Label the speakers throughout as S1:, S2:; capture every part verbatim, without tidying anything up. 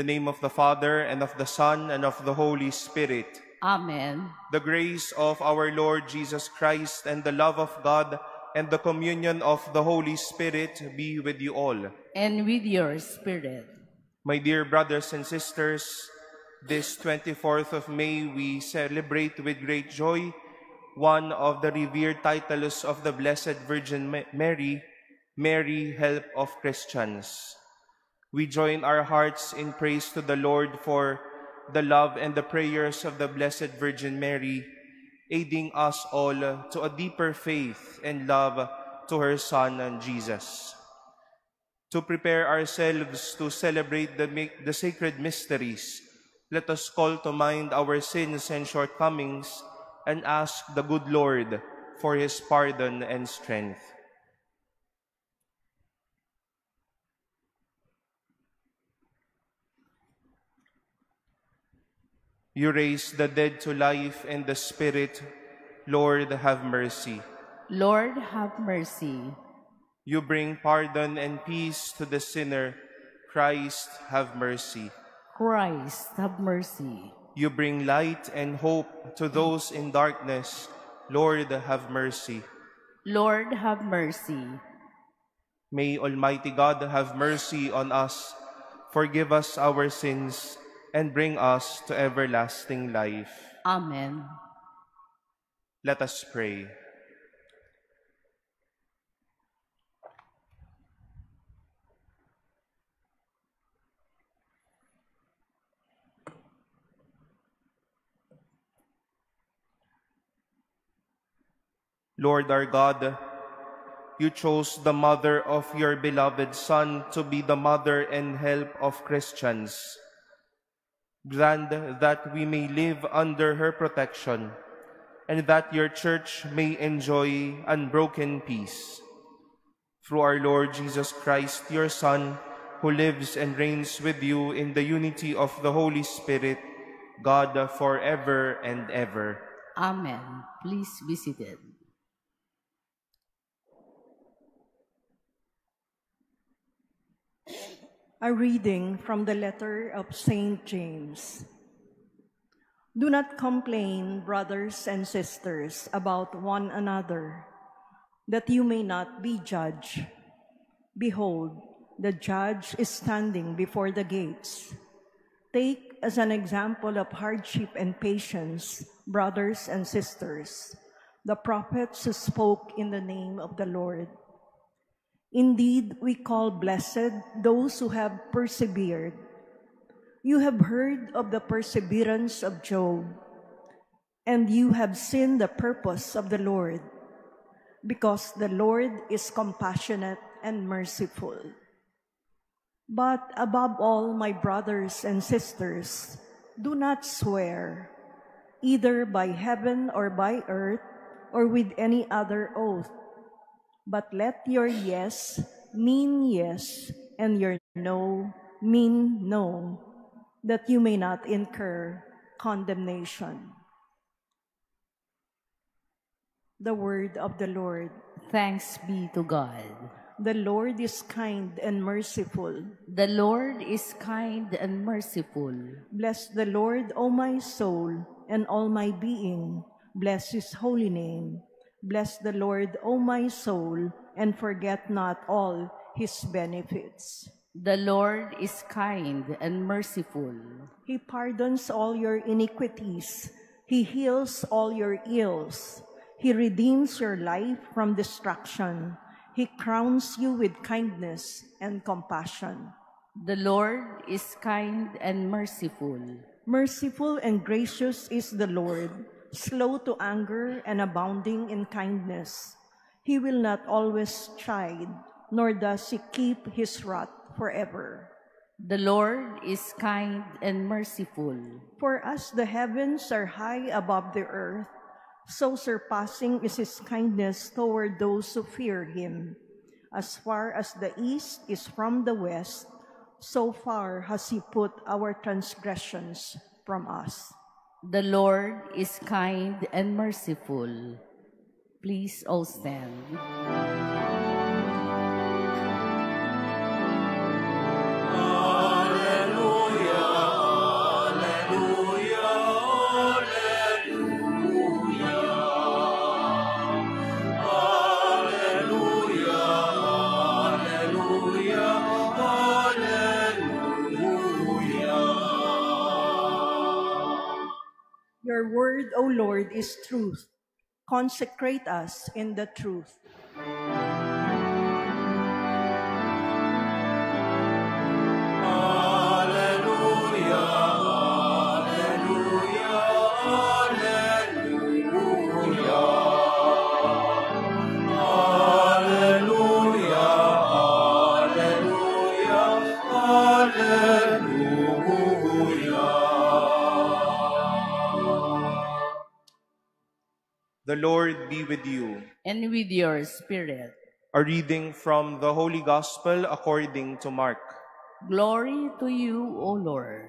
S1: the name of the Father, and of the Son, and of the Holy Spirit.
S2: Amen.
S1: The grace of our Lord Jesus Christ, and the love of God, and the communion of the Holy Spirit be with you all.
S2: And with your spirit.
S1: My dear brothers and sisters, this twenty-fourth of May we celebrate with great joy one of the revered titles of the Blessed Virgin Mary, Mary, Help of Christians. We join our hearts in praise to the Lord for the love and the prayers of the Blessed Virgin Mary, aiding us all to a deeper faith and love to her Son, Jesus. To prepare ourselves to celebrate the, the sacred mysteries, let us call to mind our sins and shortcomings and ask the good Lord for His pardon and strength. You raise the dead to life and the Spirit. Lord, have mercy.
S2: Lord, have mercy.
S1: You bring pardon and peace to the sinner. Christ, have mercy.
S2: Christ, have mercy.
S1: You bring light and hope to those in darkness. Lord, have mercy.
S2: Lord, have mercy.
S1: May Almighty God have mercy on us, forgive us our sins, and bring us to everlasting life.
S2: Amen.
S1: Let us pray. Lord our God, you chose the mother of your beloved Son to be the mother and help of Christians. Grant that we may live under her protection, and that your Church may enjoy unbroken peace. Through our Lord Jesus Christ, your Son, who lives and reigns with you in the unity of the Holy Spirit, God forever and ever.
S2: Amen. Please be seated.
S3: A reading from the letter of Saint James. Do not complain, brothers and sisters, about one another, that you may not be judged. Behold, the judge is standing before the gates. Take as an example of hardship and patience, brothers and sisters, the prophets who spoke in the name of the Lord. Indeed, we call blessed those who have persevered. You have heard of the perseverance of Job, and you have seen the purpose of the Lord, because the Lord is compassionate and merciful. But above all, my brothers and sisters, do not swear, either by heaven or by earth, or with any other oath. But let your yes mean yes, and your no mean no, that you may not incur condemnation. The word of the Lord.
S2: Thanks be to God.
S3: The Lord is kind and merciful.
S2: The Lord is kind and merciful.
S3: Bless the Lord, O my soul, and all my being. Bless His holy name. Bless the Lord, O my soul, and forget not all His benefits.
S2: The Lord is kind and merciful.
S3: He pardons all your iniquities. He heals all your ills. He redeems your life from destruction. He crowns you with kindness and compassion.
S2: The Lord is kind and merciful.
S3: Merciful and gracious is the Lord, slow to anger and abounding in kindness. He will not always chide, nor does He keep His wrath forever.
S2: The Lord is kind and merciful.
S3: For as the heavens are high above the earth, so surpassing is His kindness toward those who fear Him. As far as the east is from the west, so far has He put our transgressions from us.
S2: The Lord is kind and merciful. Please all stand.
S4: Alleluia,
S3: Your word, O Lord, is truth. Consecrate us in the truth.
S1: The Lord be with you.
S2: And with your spirit.
S1: A reading from the Holy Gospel according to Mark.
S2: Glory to you, O Lord.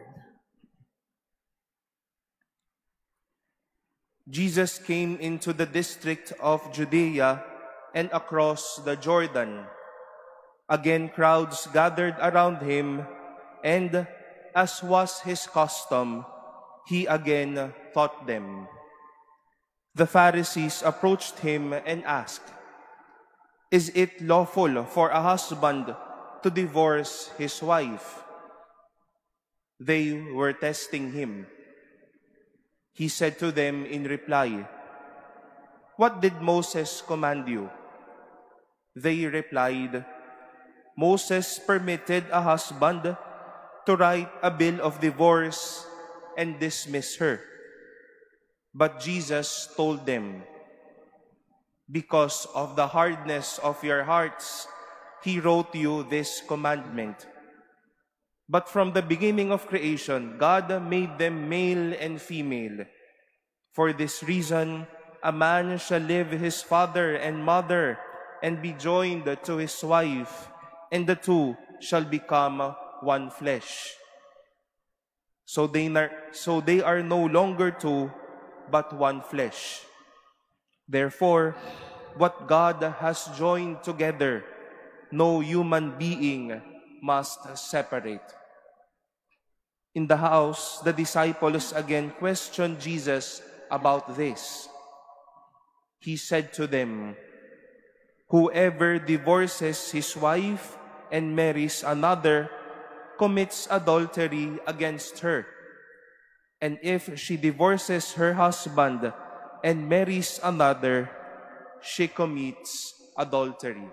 S1: Jesus came into the district of Judea and across the Jordan. Again, crowds gathered around him, and as was his custom, he again taught them. The Pharisees approached him and asked, "Is it lawful for a husband to divorce his wife?" They were testing him. He said to them in reply, "What did Moses command you?" They replied, "Moses permitted a husband to write a bill of divorce and dismiss her." But Jesus told them, "Because of the hardness of your hearts, he wrote you this commandment. But from the beginning of creation, God made them male and female. For this reason, a man shall leave his father and mother and be joined to his wife, and the two shall become one flesh. So they, so they are no longer two, but one flesh. Therefore, what God has joined together, no human being must separate." In the house, the disciples again questioned Jesus about this. He said to them, "Whoever divorces his wife and marries another commits adultery against her. And if she divorces her husband and marries another, she commits adultery."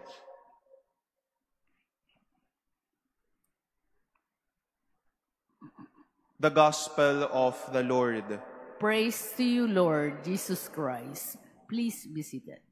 S1: The Gospel of the Lord.
S2: Praise to you, Lord Jesus Christ. Please be seated.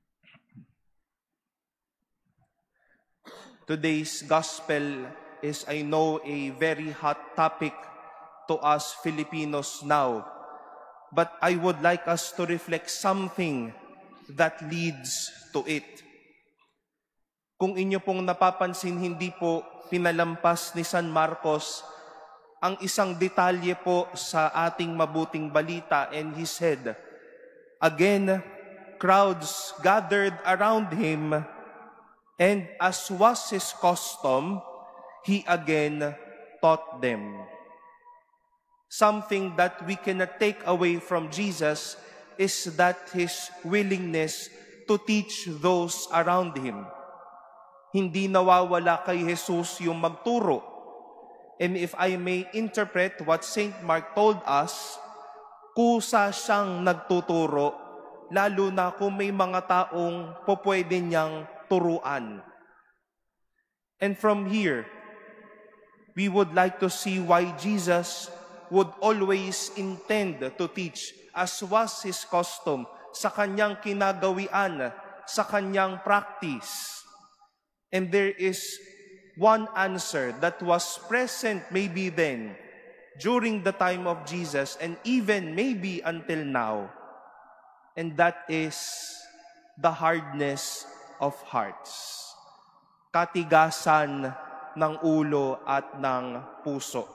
S1: Today's Gospel is, I know, a very hot topic to us Filipinos now. But I would like us to reflect something that leads to it. Kung inyo pong napapansin, hindi po pinalampas ni San Marcos ang isang detalye po sa ating mabuting balita, and he said, "Again, crowds gathered around him, and as was his custom, he again taught them." Something that we cannot take away from Jesus is that his willingness to teach those around him. Hindi nawawala kay Jesus yung magturo. And if I may interpret what Saint Mark told us, kusa siyang nagtuturo, lalo na kung may mga taong popwede niyang turuan. And from here, we would like to see why Jesus would always intend to teach, as was his custom, sa kanyang kinagawian, sa kanyang practice. And there is one answer that was present maybe then, during the time of Jesus, and even maybe until now. And that is the hardness of hearts. Katigasan ng ulo at ng puso.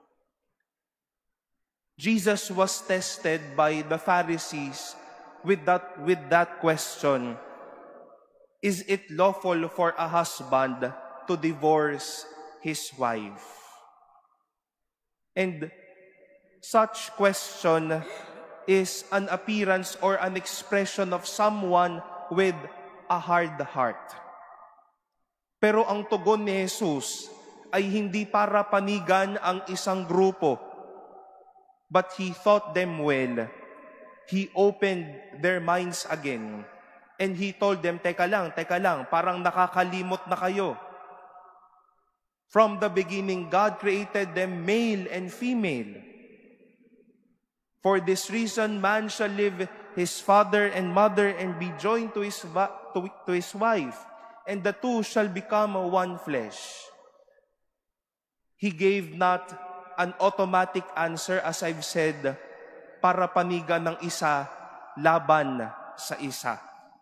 S1: Jesus was tested by the Pharisees with that, with that question, "Is it lawful for a husband to divorce his wife?" And such question is an appearance or an expression of someone with a hard heart. Pero ang tugon ni Jesus ay hindi para panigan ang isang grupo, but he taught them well He opened their minds again. And He told them, teka lang, teka lang, parang nakakalimot na kayo. From the beginning, God created them male and female. For this reason, man shall leave his father and mother and be joined to his, to, to his wife, and the two shall become one flesh. He gave not an automatic answer, as I've said, para panigan ng isa laban sa isa.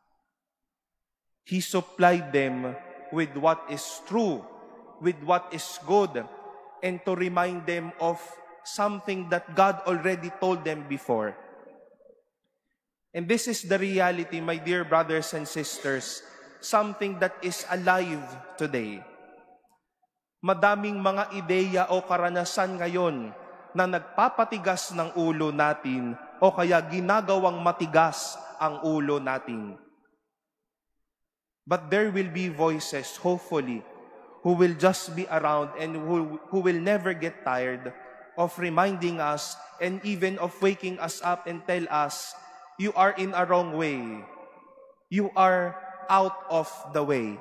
S1: He supplied them with what is true, with what is good, and to remind them of something that God already told them before. And this is the reality, my dear brothers and sisters, something that is alive today. Madaming mga ideya o karanasan ngayon na nagpapatigas ng ulo natin o kaya ginagawang matigas ang ulo natin. But there will be voices, hopefully, who will just be around and who, who will never get tired of reminding us and even of waking us up and tell us, you are in a wrong way. You are out of the way.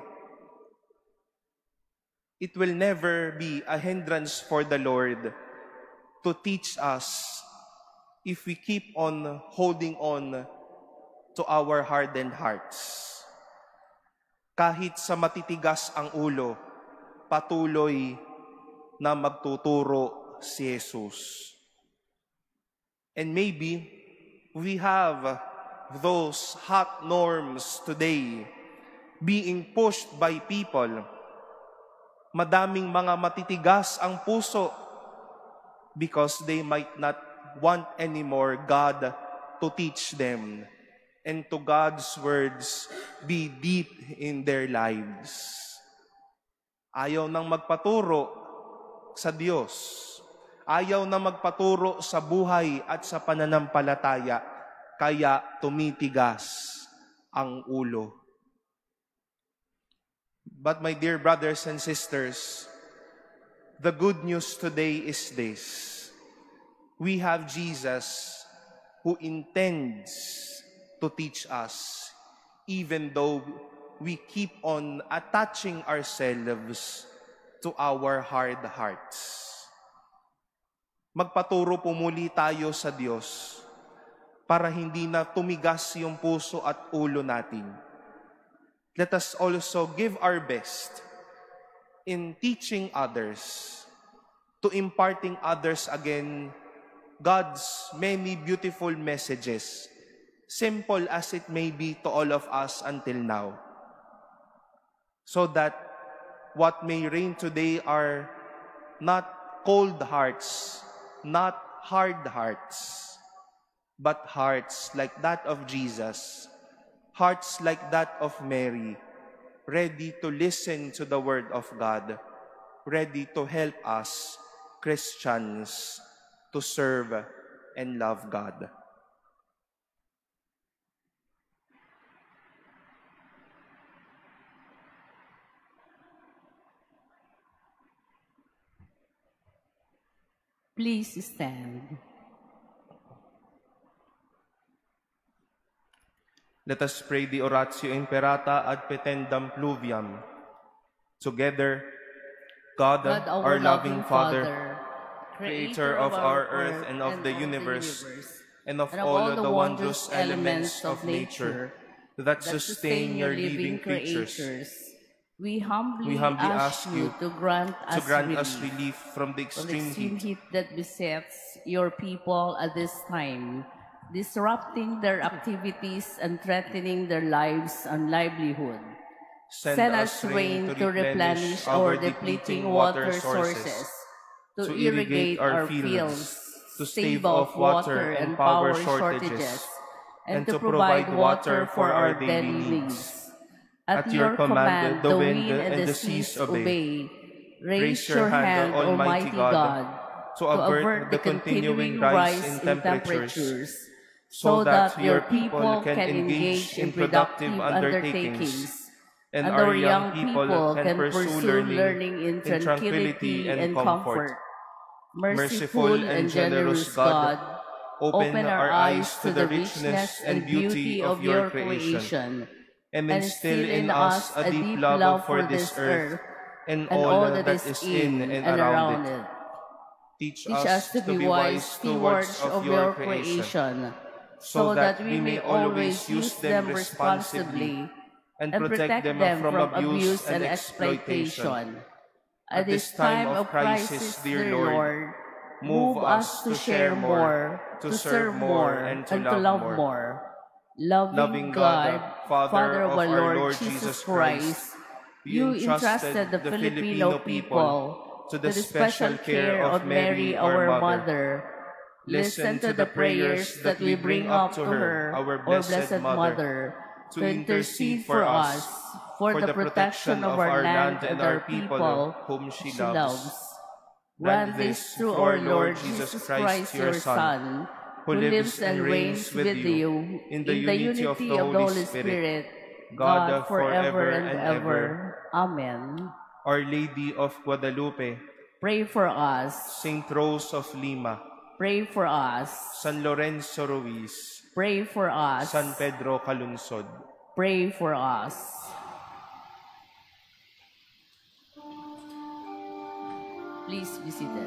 S1: It will never be a hindrance for the Lord to teach us if we keep on holding on to our hardened hearts. Kahit sa matitigas ang ulo, patuloy na magtuturo si Jesus. And maybe we have those hot norms today being pushed by people. Madaming mga matitigas ang puso because they might not want anymore God to teach them and to God's words be deep in their lives. Ayaw nang magpaturo sa Diyos. Ayaw na magpaturo sa buhay at sa pananampalataya, kaya tumitigas ang ulo. But my dear brothers and sisters, the good news today is this. We have Jesus who intends to teach us, even though we keep on attaching ourselves to our hard hearts. Magpaturo po muli tayo sa Diyos para hindi na tumigas yung puso at ulo natin. Let us also give our best in teaching others, to imparting others again God's many beautiful messages, simple as it may be to all of us until now, so that what may reign today are not cold hearts, not hard hearts, but hearts like that of Jesus, hearts like that of Mary, ready to listen to the Word of God, ready to help us, Christians, to serve and love God.
S2: Please stand.
S1: Let us pray the Oratio Imperata ad petendam pluviam. Together, God,
S2: God,
S1: our, our loving Father,
S2: Father,
S1: Creator of our earth and of the universe, and of all the wondrous elements of nature that sustain your living creatures,
S2: we humbly,
S1: we humbly
S2: ask
S1: ask
S2: you to grant us
S1: to grant
S2: relief
S1: us relief from the
S2: from the
S1: extreme
S2: extreme
S1: heat,
S2: heat that besets your people at this time, disrupting their activities and threatening their lives and livelihood.
S1: Send,
S2: Send us rain to replenish our depleting water sources, to irrigate our fields, to stave off water and power shortages, and to provide water for our daily needs. At your command, the wind and the seas obey. Raise your hand, Almighty God, to avert the continuing rise in temperatures, so that your people can engage in productive undertakings, and our young people can pursue learning in tranquility and comfort. Merciful and generous God,
S1: Open our eyes to the richness and beauty of your creation, and instill in us a deep love for this earth and all that is in and around it. Teach us to be wise stewards of your creation, so that we may always use them responsibly and protect them from abuse and exploitation. At this time of crisis, dear Lord, move us to share more, to serve more, and to love more.
S2: Loving God, Father of our Lord Jesus Christ, you entrusted the Filipino people to the special care of Mary, our Mother. Listen to the prayers that we bring up to her, our Blessed Mother, to intercede for us, for the protection of our land and our people whom she loves. Grant this through our Lord Jesus Christ, your Son, who lives and reigns with you in the unity of the Holy Spirit, God forever and ever. Amen.
S1: Our Lady of Guadalupe,
S2: pray for us.
S1: Saint Rose of Lima,
S2: pray for us.
S1: San Lorenzo Ruiz,
S2: pray for us.
S1: San Pedro Calunsod,
S2: pray for us. Please be seated.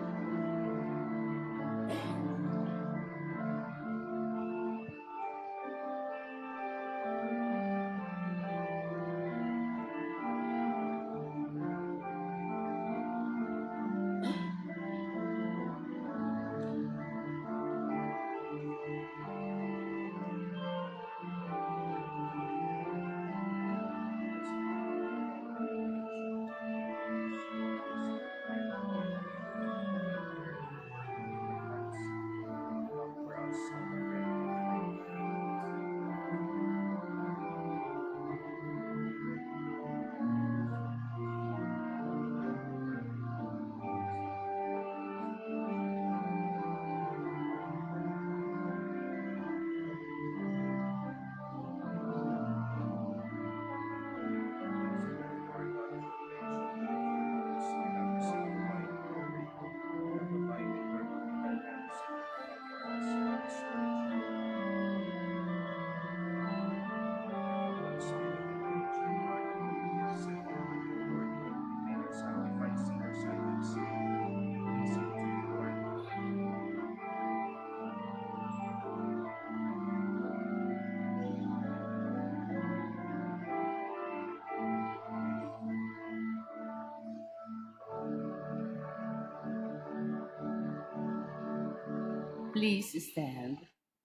S2: Please stand.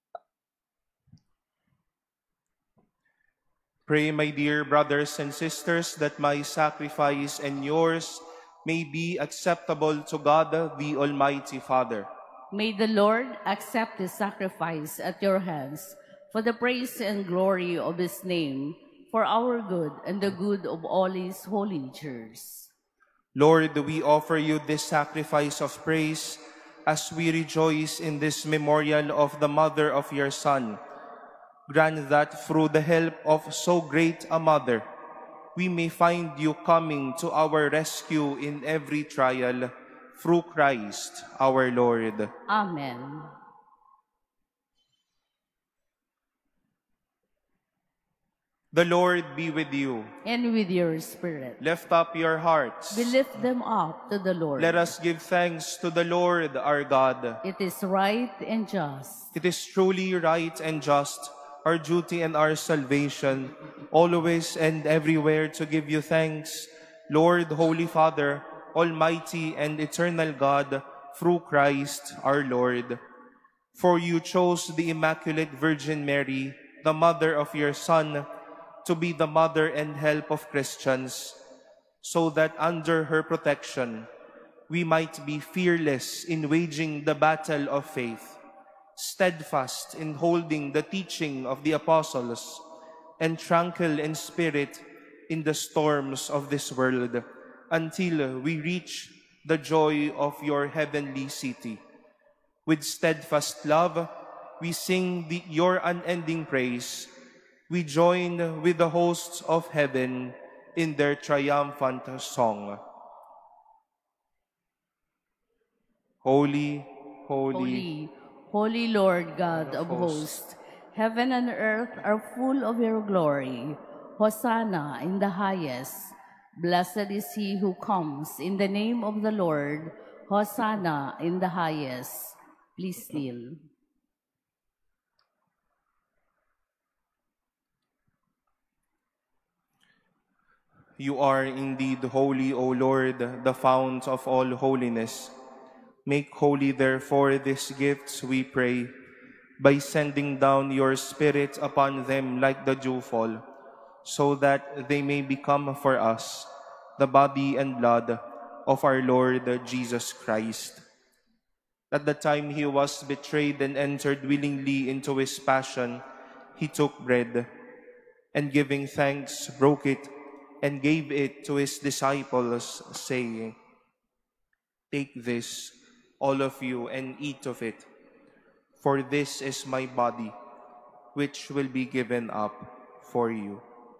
S1: Pray, my dear brothers and sisters, that my sacrifice and yours may be acceptable to God, the Almighty Father.
S2: May the Lord accept this sacrifice at your hands for the praise and glory of his name, for our good and the good of all his holy church.
S1: Lord, we offer you this sacrifice of praise as we rejoice in this memorial of the mother of your Son. Grant that through the help of so great a mother, we may find you coming to our rescue in every trial, through Christ our Lord.
S2: Amen.
S1: The Lord be with you.
S2: And with your spirit.
S1: Lift up your hearts.
S2: We lift them up to the Lord.
S1: Let us give thanks to the Lord our God.
S2: It is right and just.
S1: It is truly right and just, our duty and our salvation, always and everywhere to give you thanks, Lord, Holy Father, Almighty and eternal God, through Christ our Lord. For you chose the Immaculate Virgin Mary, the mother of your Son, to be the mother and help of Christians, so that under her protection we might be fearless in waging the battle of faith, steadfast in holding the teaching of the apostles, and tranquil in spirit in the storms of this world, until we reach the joy of your heavenly city. With steadfast love, we sing the, your unending praise. We join with the hosts of heaven in their triumphant song. Holy, holy,
S2: Holy, Holy Lord God of hosts, heaven and earth are full of your glory. Hosanna in the highest. Blessed is he who comes in the name of the Lord. Hosanna in the highest. Please kneel.
S1: You are indeed holy, O Lord, the fount of all holiness. Make holy, therefore, these gifts, we pray, by sending down your Spirit upon them like the dewfall, so that they may become for us the body and blood of our Lord Jesus Christ. At the time he was betrayed and entered willingly into his passion, he took bread, and giving thanks, broke it, and gave it to his disciples, saying, "Take this, all of you, and eat of it, for this is my body, which will be given up for you."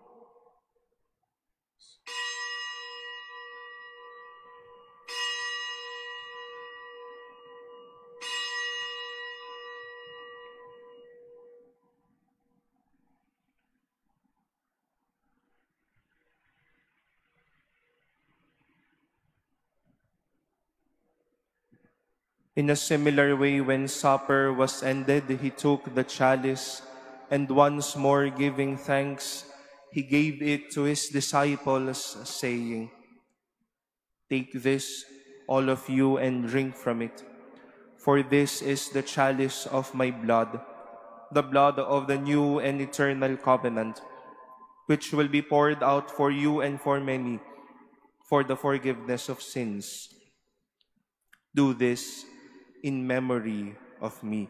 S1: In a similar way, when supper was ended, he took the chalice, and once more giving thanks, he gave it to his disciples, saying, "Take this, all of you, and drink from it, for this is the chalice of my blood, the blood of the new and eternal covenant, which will be poured out for you and for many, for the forgiveness of sins. Do this in memory of me."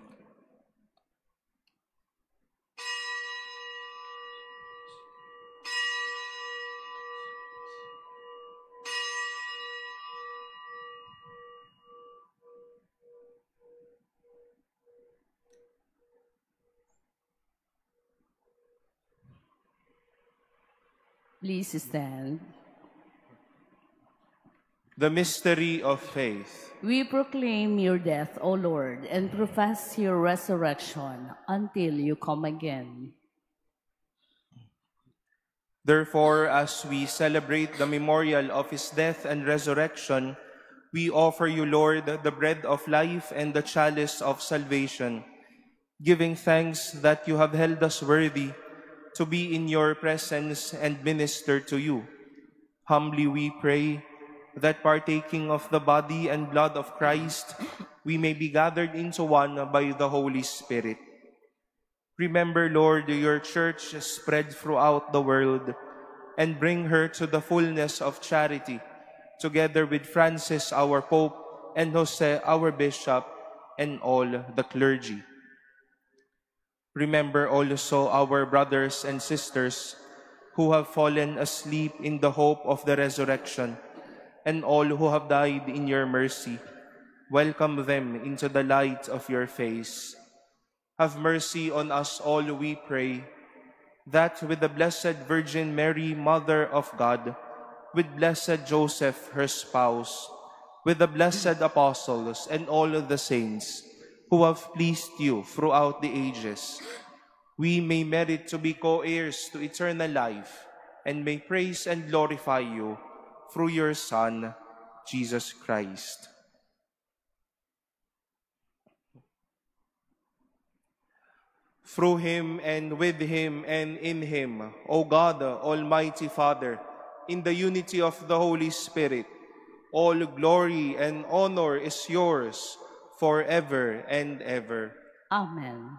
S2: Please stand.
S1: The mystery of faith.
S2: We proclaim your death, O Lord, and profess your resurrection until you come again.
S1: Therefore, as we celebrate the memorial of his death and resurrection, we offer you, Lord, the bread of life and the chalice of salvation, giving thanks that you have held us worthy to be in your presence and minister to you. Humbly we pray that partaking of the body and blood of Christ, we may be gathered into one by the Holy Spirit. Remember, Lord, your church spread throughout the world, and bring her to the fullness of charity, together with Francis, our Pope, and Jose, our Bishop, and all the clergy. Remember also our brothers and sisters who have fallen asleep in the hope of the resurrection, and all who have died in your mercy. Welcome them into the light of your face. Have mercy on us all, we pray, that with the Blessed Virgin Mary, Mother of God, with blessed Joseph, her spouse, with the blessed apostles and all of the saints who have pleased you throughout the ages, we may merit to be co-heirs to eternal life, and may praise and glorify you through your Son, Jesus Christ. Through him, and with him, and in him, O God, Almighty Father, in the unity of the Holy Spirit, all glory and honor is yours forever and ever.
S2: Amen.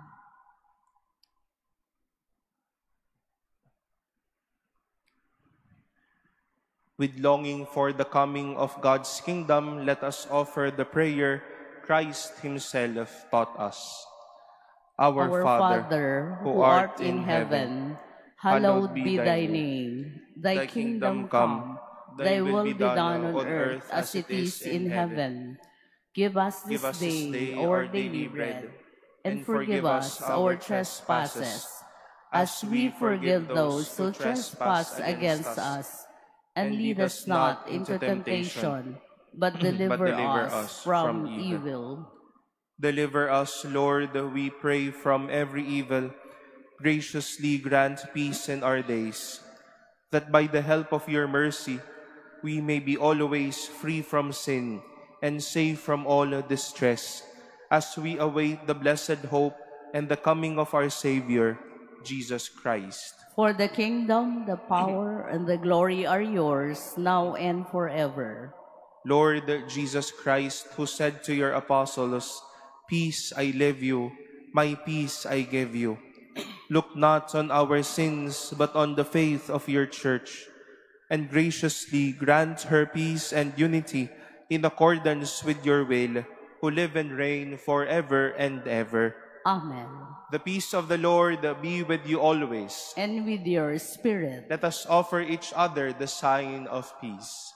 S1: With longing for the coming of God's kingdom, let us offer the prayer Christ himself taught us. Our,
S2: Our
S1: Father,
S2: Father, who art in heaven, hallowed be thy name. Thy kingdom come, thy will be done on earth as it is in heaven. Give us this day our daily bread, and forgive us our trespasses, as we forgive those who trespass against us. And lead us not into temptation, but deliver us from evil.
S1: Deliver us, Lord, we pray, from every evil. Graciously grant peace in our days, that by the help of your mercy, we may be always free from sin and safe from all distress, as we await the blessed hope and the coming of our Savior, Jesus Christ.
S2: For the kingdom, the power, and the glory are yours, now and forever.
S1: Lord Jesus Christ, who said to your apostles, "Peace I leave you, my peace I give you," look not on our sins, but on the faith of your church, and graciously grant her peace and unity in accordance with your will, who live and reign forever and ever.
S2: Amen.
S1: The peace of the Lord be with you always.
S2: And with your spirit.
S1: Let us offer each other the sign of peace.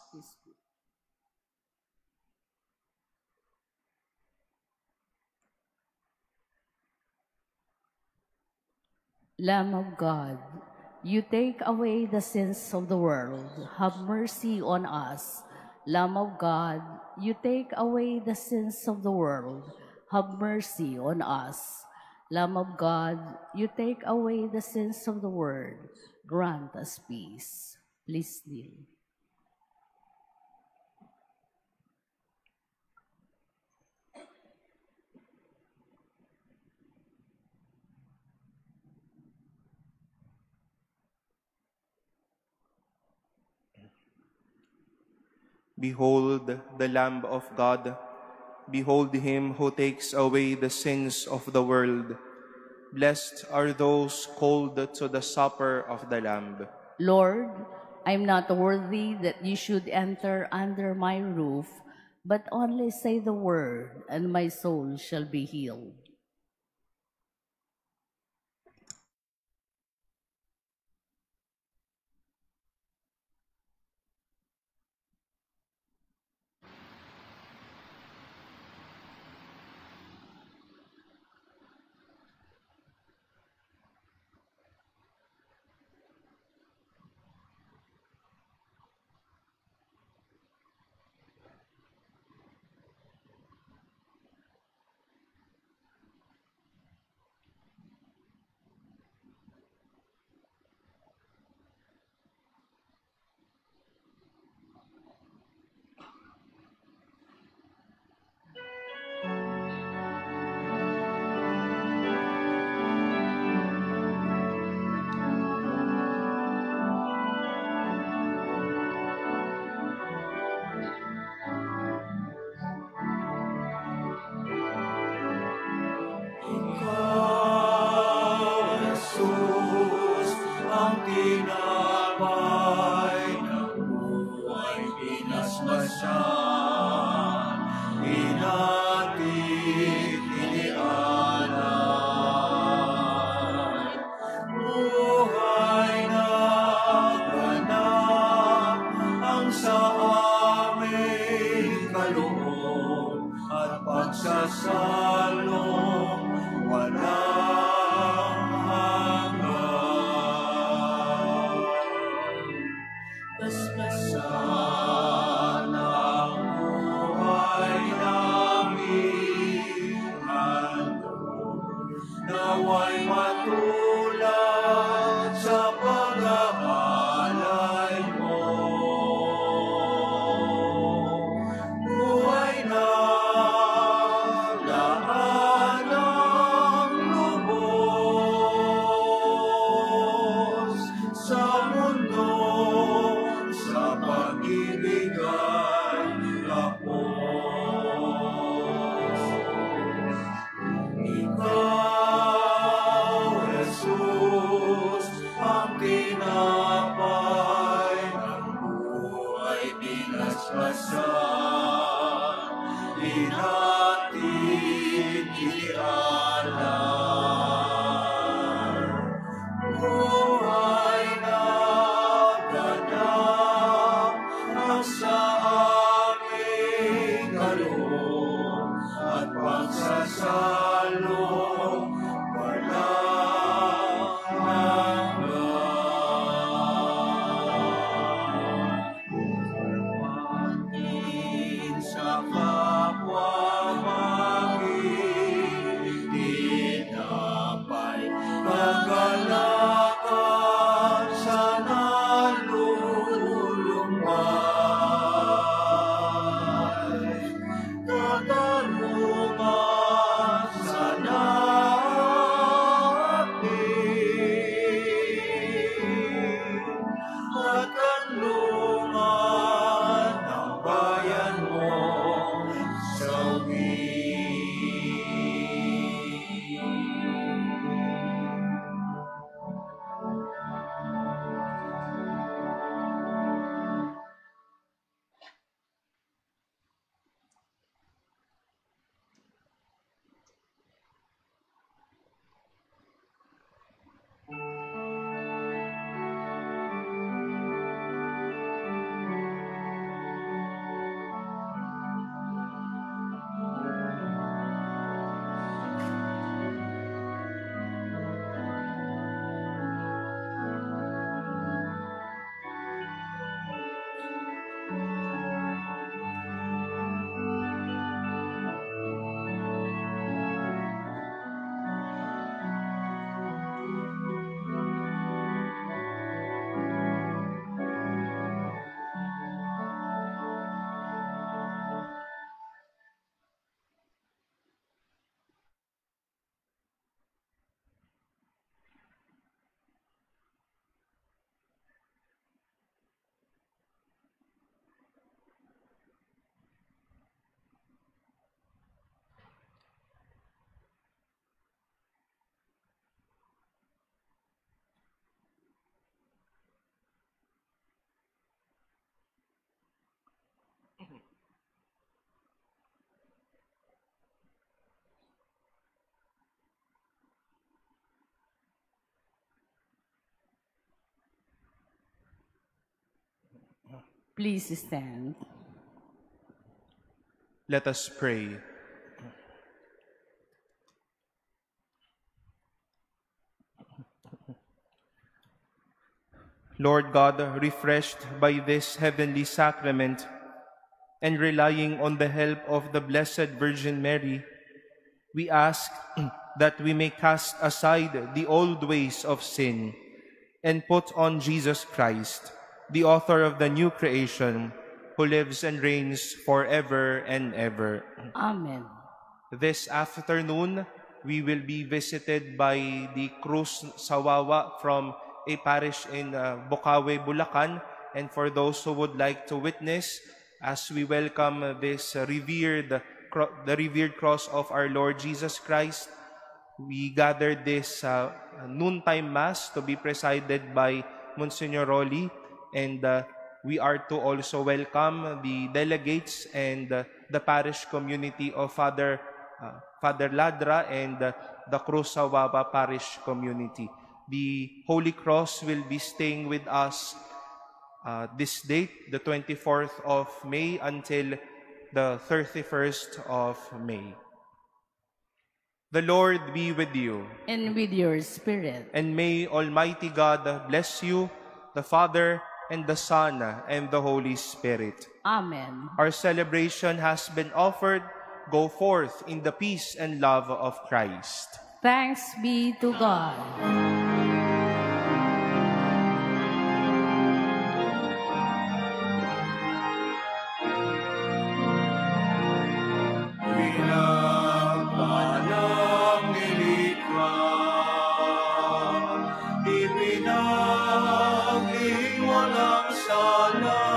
S2: Lamb of God, you take away the sins of the world. Have mercy on us. Lamb of God, you take away the sins of the world. Have mercy on us. Lamb of God, you take away the sins of the world. Grant us peace. Please kneel.
S1: Behold the Lamb of God. Behold him who takes away the sins of the world. Blessed are those called to the supper of the Lamb.
S2: Lord, I am not worthy that you should enter under my roof, but only say the word, and my soul shall be healed.
S4: Ikaw, Jesus,
S2: Please stand.
S1: Let us pray. Lord God, refreshed by this heavenly sacrament and relying on the help of the Blessed Virgin Mary, we ask that we may cast aside the old ways of sin and put on Jesus Christ, the author of the new creation, who lives and reigns forever and ever.
S2: Amen.
S1: This afternoon, we will be visited by the Cruz Sawawa from a parish in uh, Bocaue, Bulacan. And for those who would like to witness, as we welcome uh, this uh, revered, the revered cross of our Lord Jesus Christ, we gathered this uh, noontime Mass to be presided by Monsignor Rolly, and uh, we are to also welcome the delegates and uh, the parish community of Father uh, Father Ladra and uh, the Cruz Sawawa parish community. The Holy Cross will be staying with us uh, this date, the twenty-fourth of May, until the thirty-first of May. The Lord be with you.
S2: And with your spirit.
S1: And may Almighty God bless you, the Father, and the Son, and the Holy Spirit.
S2: Amen.
S1: Our celebration has been offered. Go forth in the peace and love of Christ.
S2: Thanks be to God.
S4: Ipinag-iwalang sala